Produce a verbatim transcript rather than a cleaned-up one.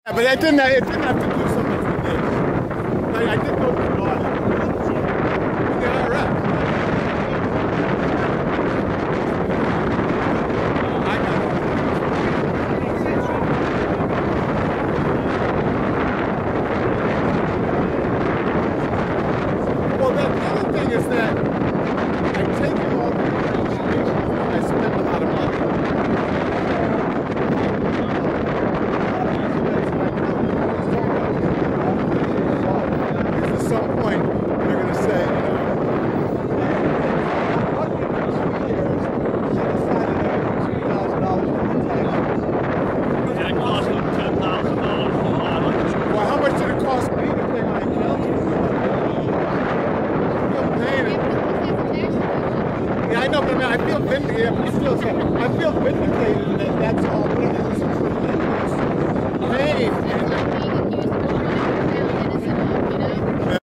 But it didn't, it didn't have to do so much with this. I, I did go to the audit. The I R S. I got it. Well, the other thing is that I take in all the information. I spend a lot of money. At some point, they're going to say, you know, did it cost them ten thousand dollars for the audit? well, how much did it cost me to pay my accountant? I'm paying it. Yeah, I know, but I, mean, I feel vindicated. I feel, I feel vindicated.